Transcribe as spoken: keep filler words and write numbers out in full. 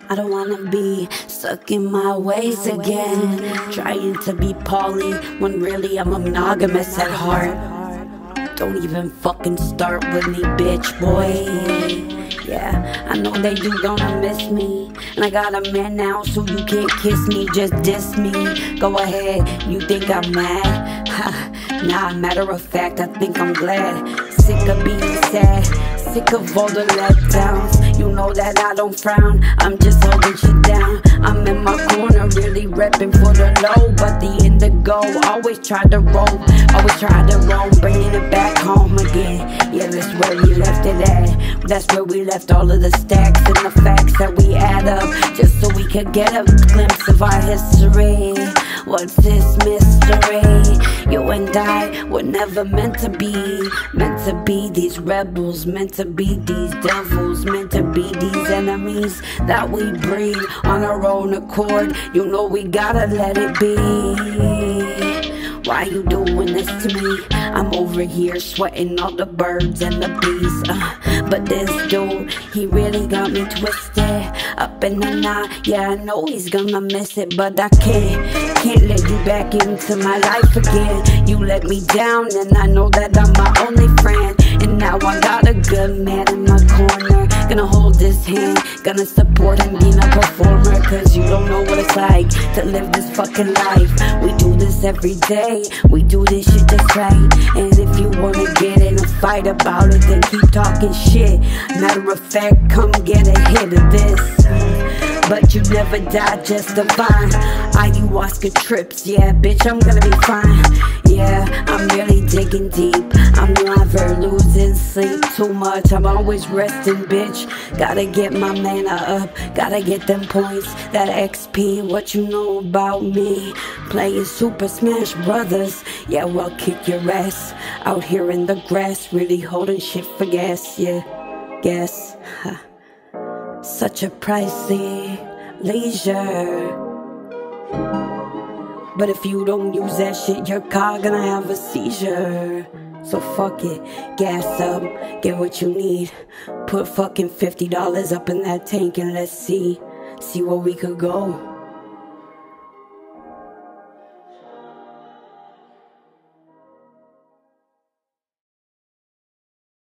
I don't wanna be stuck in my ways again, trying to be poly when really I'm a monogamous at heart. Don't even fucking start with me, bitch, boy. Yeah, I know that you gonna miss me, and I got a man now, so you can't kiss me, just diss me. Go ahead, you think I'm mad? Ha, nah, matter of fact, I think I'm glad. Sick of being sad, sick of all the letdowns. You know that I don't frown, I'm just holding shit down. I'm in my corner, really repping for the low, but the indigo always try to roll, always try to roll, bringing it back home again. Yeah, that's where we left it at. That's where we left all of the stacks and the facts that we add up, just so we could get a glimpse of our history. What's this mystery? You and I were never meant to be, meant to be these rebels, meant to be these devils, meant to be these enemies that we breed on our own accord. You know we gotta let it be. Why you doing this to me? I'm over here sweating all the birds and the bees, uh, but this dude, he really got me twisted up in the knot. Yeah, I know he's gonna miss it, but I can't Can't let you back into my life again. You let me down, and I know that I'm my only friend. And now I got a good man in my corner, gonna hold his hand, gonna support him being a performer. Cause you don't know what it's like to live this fucking life. We do this every day, we do this shit just right. And if you wanna get in a fight about it, then keep talking shit. Matter of fact, come get a hit of this. But you never die just divine. Ayahuasca trips, yeah, bitch, I'm gonna be fine. Yeah, I'm really digging deep, I'm never losing sleep too much. I'm always resting, bitch. Gotta get my mana up, gotta get them points, that X P. What you know about me? Playing Super Smash Brothers. Yeah, well, kick your ass out here in the grass, really holding shit for gas. Yeah, gas. Huh. Such a pricey leisure, but if you don't use that shit, your car gonna have a seizure. So fuck it, gas up, get what you need. Put fucking fifty dollars up in that tank and let's see, see where we could go.